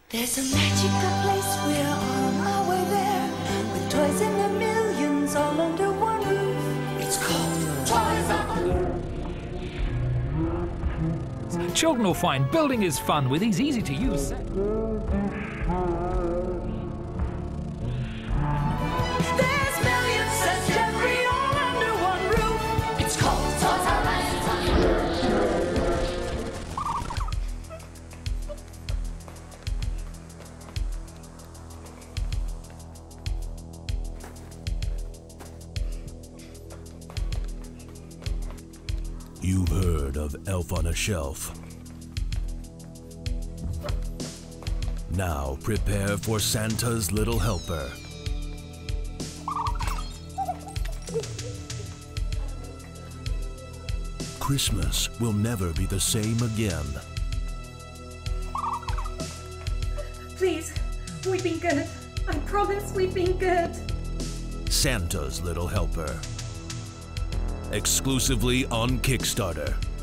There's a magical place, we're on our way there, with toys in the millions all under one roof. It's called Toys R Us. Children will find building is fun with these easy-to-use sets. There's millions sets, Jeffrey, all under one roof. It's called Toys R Us. You've heard of Elf on a Shelf. Now prepare for Santa's Little Helper. Christmas will never be the same again. Please, we've been good. I promise we've been good. Santa's Little Helper. Exclusively on Kickstarter.